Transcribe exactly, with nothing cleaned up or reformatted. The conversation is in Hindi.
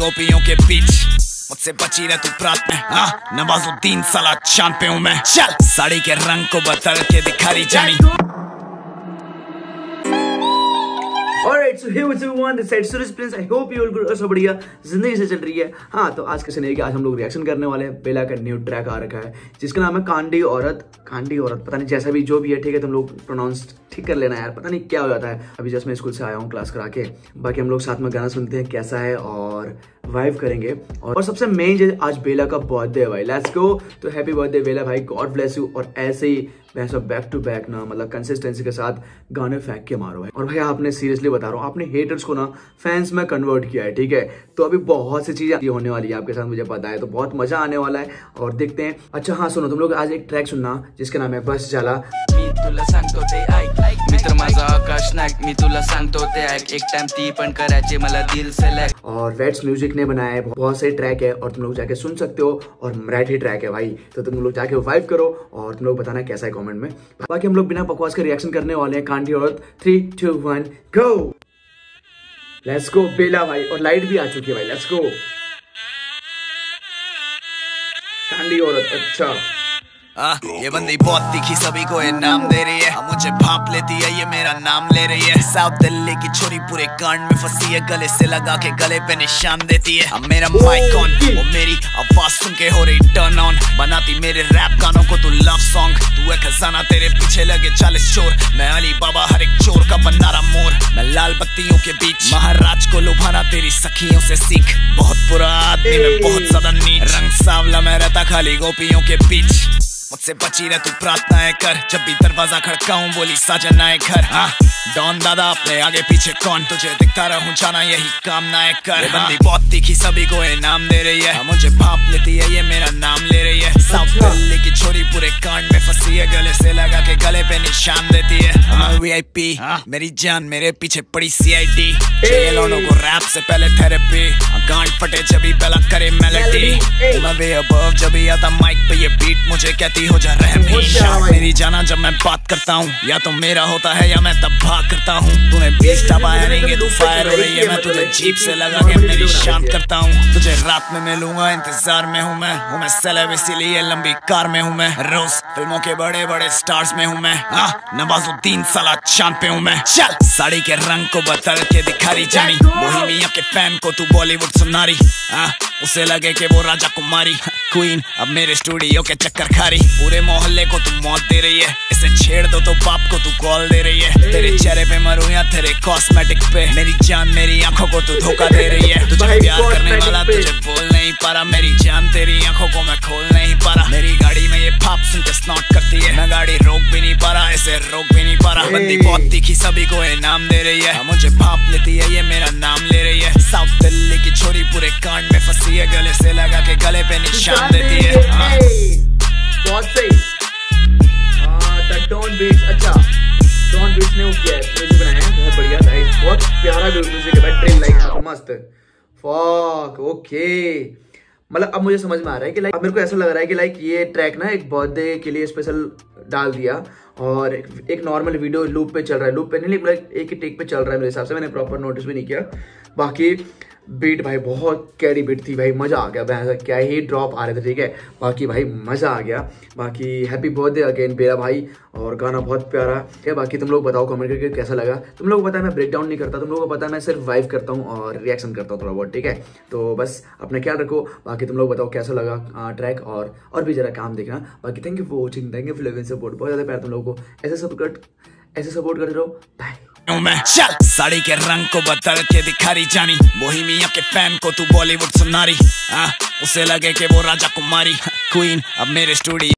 गोपियों के बीच, मुझसे बची रह तू प्रात में। हाँ, नवाजुद्दीन साला चांद पे हूँ मैं। चल साड़ी के रंग को बदल के दिखा रही जानी। Alright, so here with everyone, this side Suraj Prince. I hope you all good और सब बढ़िया जिंदगी से चल रही है। हाँ, तो आज कैसे नहीं कि आज हम लोग रिएक्शन करने वाले हैं। बेला का न्यू ट्रैक आ रखा है जिसका नाम है कांडी औरत। कांडी औरत पता नहीं, जैसा भी जो भी है, ठीक है, तुम लोग प्रोनाउंस ठीक कर लेना यार, पता नहीं क्या हो जाता है। अभी जस्ट मैं स्कूल से आया हूँ क्लास करा के। बाकी हम लोग साथ में गाना सुनते हैं कैसा है और वाइव करेंगे। और, और सबसे मेन चीज, आज बेला का बर्थडे है भाई। Let's go. तो हैप्पी बर्थडे बेला भाई, गॉड ब्लेस यू। और ऐसे ही वैसा बैक टू बैक ना, मतलब कंसिस्टेंसी के साथ गाने फेंक के मारो भाई। और भाई आपने सीरियसली बता रहा हूँ, आपने हेटर्स को ना फैंस में कन्वर्ट किया है, ठीक है। तो अभी बहुत सी चीजें होने वाली है आपके साथ, मुझे पता है। तो बहुत मजा आने वाला है और देखते हैं। अच्छा हाँ सुनो, तुम लोग आज एक ट्रैक सुनना जिसका नाम है बस झाला। तुला सांगतो ते ऐक मित्र माझा आकाश नाईक, मी तुला सांगतो ते ऐक, एक टाइम ती पण करायची मला दिल सेलेक्ट। और वेट्स म्यूजिक ने बनाया है, बहुत सही ट्रैक है और तुम लोग जाके सुन सकते हो। और मराठी ट्रैक है भाई, तो तुम लोग जाके वाइब करो और तुम लोग बताना कैसा है कमेंट में। बाकी हम लोग बिना बकवास के रिएक्शन करने वाले हैं कांडी औरत। Three two one go. Let's go Bela भाई। और लाइट भी आ चुकी है भाई, लेट्स गो। कांडी औरत। अच्छा आ, ये बंदी बहुत दिखी, सभी को ये नाम दे रही है। अब मुझे भाप लेती है, ये मेरा नाम ले रही है। साउथ दिल्ली की छोरी पूरे कांड में फंसी है, गले से लगा के गले पे निशान देती है। अब मेरा माइक ऑन, वो मेरी आवाज सुन के हो रही टर्न ऑन। बनाती मेरे रैप गानों को तू लव सॉन्ग। तू है खजाना, तेरे पीछे लगे चालीस चोर। मैं अली बाबा, हर एक चोर का बना रहा मोर। मैं लाल बत्तियों के बीच महाराज को लुभाना तेरी सखियों से सीख। बहुत बुरा आदमी में बहुत ज्यादा नीच, रंग सांवला मैं रहता खाली गोपियों के बीच। मुझसे बची रह तू प्रार्थनाएं कर, जब भी दरवाजा खड़काऊं बोली साजनाएं घर। हाँ, डॉन दादा अपने आगे पीछे कौन, तुझे दिखता रहूं जाना यही कामनाएं कर। बंदी बहुत तीखी, सभी को ये नाम दे रही है। मुझे भाप लेती है, ये मेरा नाम ले रही है। साउथ दिल्ली की छोरी पूरे कांड में फंसी है, गले से लगा के गले पे निशान देती है। वीआईपी मेरी जान, मेरे पीछे पड़ी सीआईडी। जेलों को रैप से पहले थेरेपी, गांड फटे जबी पहला करे मेलोडी। मैं वे अबव जबी आता माइक पे ये बीट, मुझे कहती हो जा रहम ही। मेरी जाना जब मैं बात करता हूँ, या तो मेरा होता है या मैं तब भाग करता हूँ। तूने बीच टपाया नहीं कि तू फायर हो रही है, मैं तुझे जीप से लगा के मेरी शांत करता हूँ। तुझे रात में मिलूंगा, इंतजार में हूँ मैं। हूँ मैं सेलेब इसीलिए लंबी कार में हूँ मैं। रोज फिल्मों के बड़े बड़े स्टार्स में हूँ मैं। हाँ, नवाजुद्दीन साला चांद पे हूँ मैं। चल साड़ी के रंग को बदल के दिखा रही जानी। बोहेमिया के फैन को तू बॉलीवुड सुनारी। हाँ, उसे लगे कि वो राजा कुमारी क्वीन, अब मेरे स्टूडियो के चक्कर खा रही। पूरे मोहल्ले को तू मौत दे रही है, इसे छेड़ दो तो बाप को तू कॉल दे रही है। तेरे चेहरे पे मरूं या तेरे कॉस्मेटिक पे, मेरी जान मेरी आंखों को तू धोखा दे रही है। तुझे प्यार करने वाला तुझे बोल नहीं पा रहा, मेरी जान तेरी आंखों को मैं खोल नहीं पा रहा। मेरी गाड़ी में ये भाप सुन के स्नॉट करती है, मैं गाड़ी रोक भी नहीं पा रहा, इसे रोक भी नहीं पा रहा। बंदी बहुत तीखी, सभी को ये नाम दे रही है। मुझे भाप लेती है, ये मेरा नाम ले रही है। साउथ दिल्ली की छोरी पूरे कांड में फंसी है, गले से लगा के गले पे निशान देती है। बहुत सही। हाँ, डॉन बीट्स। अच्छा, डॉन बीट्स ने वो किया है, म्यूजिक बनाया है, बहुत बढ़िया गाइस, बहुत प्यारा म्यूजिक है भाई। ड्रीम लाइक मस्त। फक ओके, मतलब अब मुझे समझ में आ रहा है कि लाइक अब मेरे को ऐसा लग रहा है कि लाइक ये ट्रैक ना एक बर्थडे के लिए स्पेशल डाल दिया और एक, एक नॉर्मल वीडियो लूप पे चल रहा है। लूप पे नहीं, मतलब एक ही टेक पे चल रहा है मेरे हिसाब से, मैंने प्रॉपर नोटिस भी नहीं किया। बाकी बीट भाई बहुत कैडी बीट थी भाई, मजा आ गया भाई, क्या ही ड्रॉप आ रहे थे, ठीक है। बाकी भाई मजा आ गया। बाकी हैप्पी बर्थडे अगेन बेला भाई, और गाना बहुत प्यारा है। बाकी तुम लोग बताओ कमेंट करके कैसा लगा। तुम लोग को पता है मैं ब्रेक डाउन नहीं करता, तुम लोगों को पता है मैं सिर्फ वाइव करता हूँ और रिएक्शन करता हूँ थोड़ा बहुत, ठीक है। तो बस अपना ख्याल रखो। बाकी तुम लोग बताओ कैसा लगा ट्रैक, और और भी जरा काम देखना। बाकी thank you for watching, thank you for loving support, बहुत ज्यादा प्यार तुम लोगों को, ऐसे सपोर्ट ऐसे सपोर्ट करते रहो। बाय। मैं चल साड़ी के रंग को बदल के दिखा रही जानी। बोहेमिया के फैन को तू बॉलीवुड सुनारी। हाँ, उसे लगे कि वो राजा कुमारी क्वीन, अब मेरे स्टूडियो